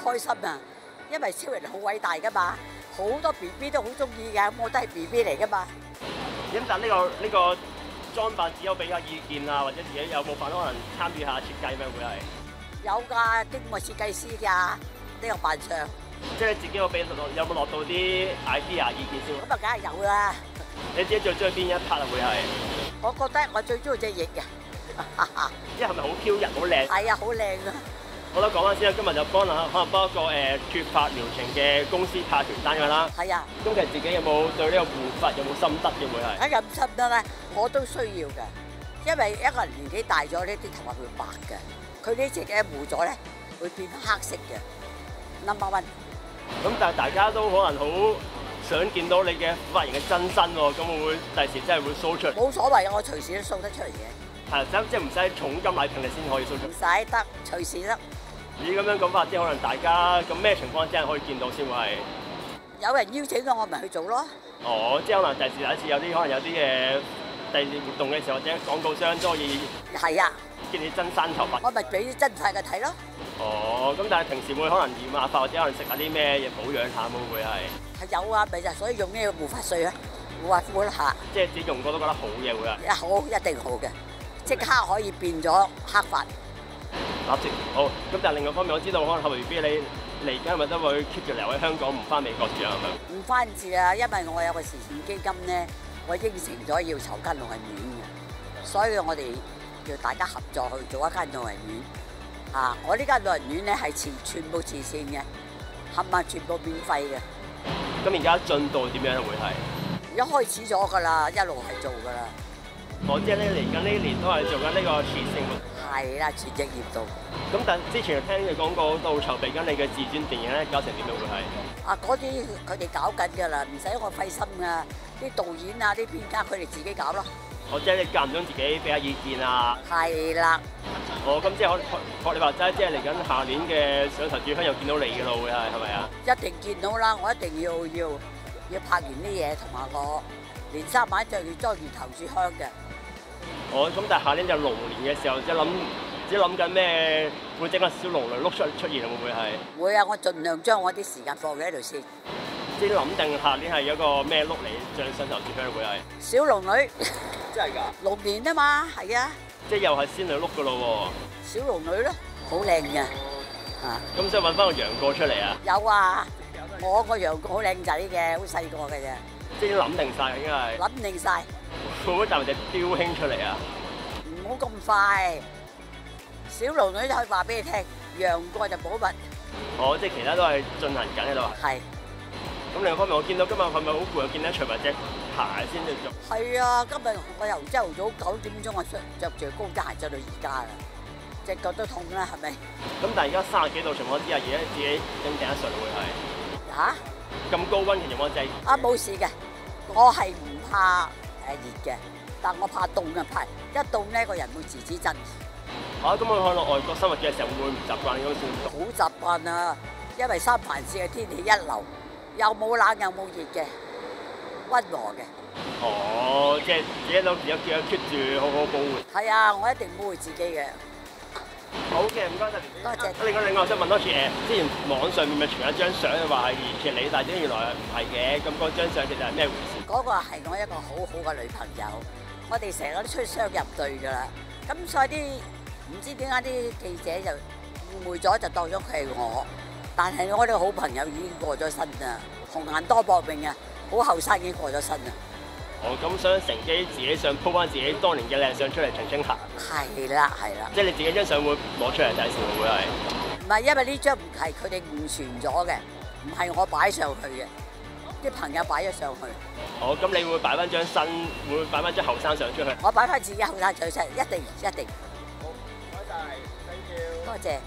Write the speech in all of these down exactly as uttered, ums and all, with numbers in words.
開心啊！因為超人好偉大噶嘛，好多 B B 都好中意嘅，咁我都係 B B 嚟噶嘛。 咁但呢個呢個裝扮只有俾下意見啊，或者自己有冇份可能參與下設計咩會係？ 有㗎，經過設計師㗎呢個扮相。 即係你自己有俾落有冇落到啲 idea 意見先？ 咁啊，梗係有啦。 你自己最中意邊一 part 啊？會係？ 我覺得我最中意隻翼嘅。 即係係咪好挑人、好靚？ 係啊，好靚啊！ 好啦，講翻先啦，今日就幫啦，可能幫一個誒脫髮療程嘅公司拍傳單㗎啦。 係啊。 咁其實自己有冇對呢個護髮有冇心得嘅會係？ 梗係咁心得啦，我都需要嘅，因為一個人年紀大咗呢啲頭髮會白嘅，佢呢隻嘅護咗咧會變黑色嘅。Number one。 咁但係大家都可能好想見到你嘅髮型嘅真身喎，咁會唔會第時真係會 show 出嚟？ 冇所謂，我隨時都 show 得出嚟嘅。 係，即係唔使重金禮聘你先可以 show 出嚟。 唔使得，隨時得。 咦，咁樣講法，即係可能大家咁咩情況之下可以見到先會係？ 有人邀請咗我，咪去做咯。 哦，即係可能第時第一次有啲可能有啲嘅第二活動嘅時候，或者廣告商都可以。 係啊。 見你真山頭髮。 我咪俾真曬佢睇咯。 哦，咁但係平時會可能染下髮，或者可能食下啲咩嘢保養下，會唔會係？ 係有啊，咪就所以用呢個護髮水啊，護髮護一下。 即係自己用過都覺得好嘢會係。 一好一定好嘅，即刻可以變咗黑髮。 立即好，咁但係另外一方面，我知道可能後 B B 你嚟緊係咪都會 keep 住留喺香港，唔翻美國住啊？係咪？ 唔翻住啊，因為我有個慈善基金咧，我應承咗要籌間老人院嘅，所以我哋要大家合作去做一間老人院。啊，我呢間老人院咧係全全部慈善嘅，冚唪唥全部免費嘅。 咁而家進度點樣會係？ 而家開始咗㗎啦，一路係做㗎啦。 我知咧，嚟緊呢年都係做緊呢個慈善活動。 係啦，全職業度。 咁但之前聽你講過到籌備緊你嘅自傳電影咧，搞成點樣會係？ 啊，嗰啲佢哋搞緊㗎啦，唔使我費心㗎。啲導演啊，啲編劇佢哋自己搞咯。 我即係你間唔中自己俾下意見啊。 係啦。 哦，咁即係學學你話齋，即係嚟緊下年嘅上頭炷香又見到你嘅咯，會係係咪啊？ 一定見到啦！我一定要要要拍完啲嘢，同埋我連三晚就要裝完頭炷香嘅。 哦，咁但係下年就龍年嘅時候，即係諗，即係諗緊咩？會整個小龍女碌出出現，會唔會係？ 會啊！我盡量將我啲時間放喺度先。 即係諗定下年係有個咩碌嚟將上頭炷香會係？ 小龍女。 真係㗎？ 龍年啊嘛，係啊。 即係又係仙女碌㗎咯喎。小龍女咯，好靚嘅。啊。 咁想揾翻個楊過出嚟啊？ 有啊，我個楊過好靚仔嘅，好細個嘅啫。 即係諗定曬，應該係。諗定曬。 會唔會帶隻雕兄出嚟啊？ 唔好咁快，小龍女就可以話俾你聽，楊過就保密。 哦，即係其他都係進行緊喺度。 係。 咁另一方面，我見到今日係咪好攰？我見得除埋隻鞋先至做。 係啊，今日我由朝頭早九點鐘我着住高踭鞋着到而家啦，隻腳都痛啦，係咪？ 咁但係而家三十幾度情況之下，而家自己頂唔頂得順會係？ 嚇？ 咁高溫嘅情況之下。 啊，冇事嘅，我係唔怕誒熱嘅，但我怕凍嘅，怕一凍咧個人會自指震。 啊，咁我去到外國生活嘅時候會唔會唔習慣呢種生活？ 好習慣啊，因為三藩市嘅天氣一流，又冇冷又冇熱嘅，溫和嘅。 哦，即係自己都有叫 keep 住好好保護。 係啊，我一定保護自己嘅。 好嘅，唔該曬。 多謝。 另外另外，我想問多次誒，之前網上面咪傳一張相，話係其實你，但係原來唔係嘅，咁嗰張相其實係咩回事？ 嗰個係我一個好好嘅女朋友，我哋成日都出雙入對㗎啦。咁所以啲唔知點解啲記者就誤會咗，就當咗佢係我。但係我哋好朋友已經過咗身啦，紅顏多搏命啊，好後生已經過咗身啦。 哦，咁想乘機自己想 po 翻自己當年嘅靚相出嚟澄清下。 係啦，係啦。 即係你自己張相會攞出嚟睇時會唔會係？ 唔係，因為呢張唔係佢哋誤傳咗嘅，唔係我擺上去嘅，啲朋友擺咗上去。 哦，咁你會擺翻張新，會擺翻張後生相出去？ 我擺翻自己後生相出，一定一定。 好，唔該曬 ，thank you。 多謝。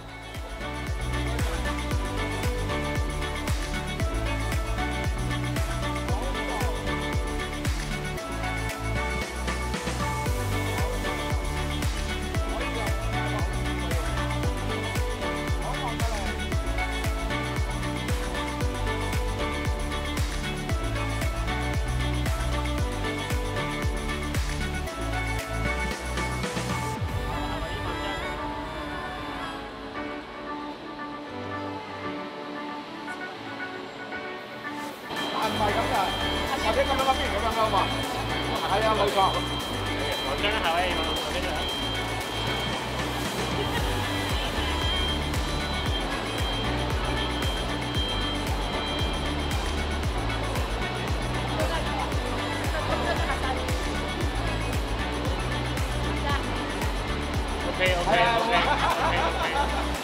或者咁樣嗰邊咁樣噶嘛？係啊，冇錯。 我跟下位，我跟住。OK OK OK OK。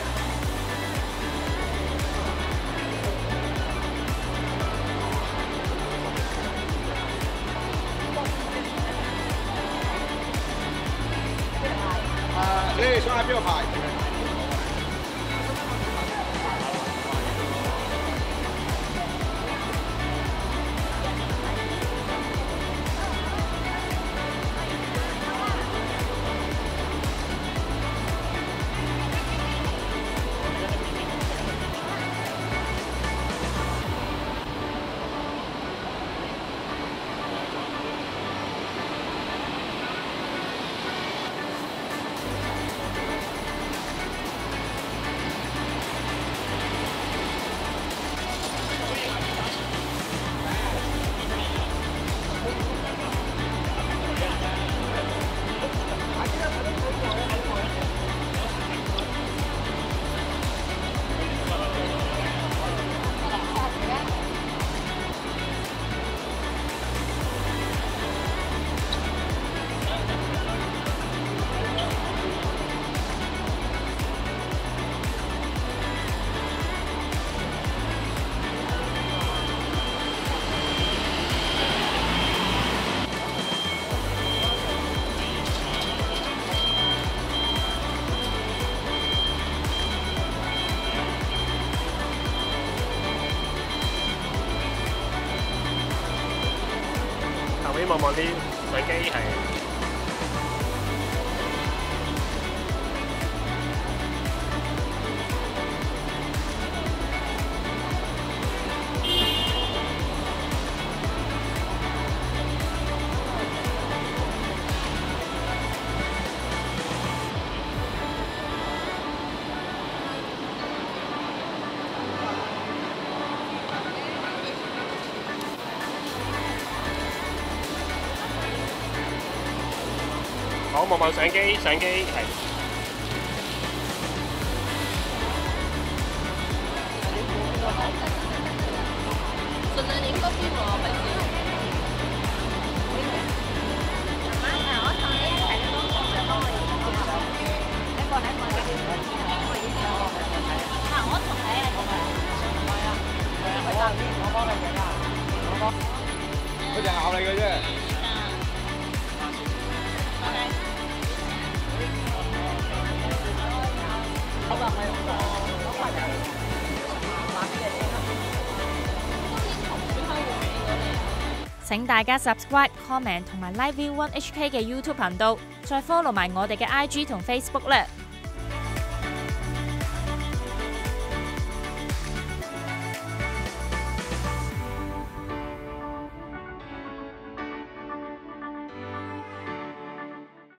你哋想喺邊個排？ 後邊望望啲相機係。好，望望相機，相機係。 盡量影嗰邊喎，費事。媽啊，我同你一齊幫我幫我影好嘛？一個喺我呢邊，我影咗。啊，我同你啊，同你。係啊，係啊，係啊，我幫你影啊，我幫。 佢就咬你嘅啫。 請大家 subscribe、comment 同埋 Live View One H K 嘅 YouTube 頻道，再 follow 埋我哋嘅 I G 同 Facebook 咧。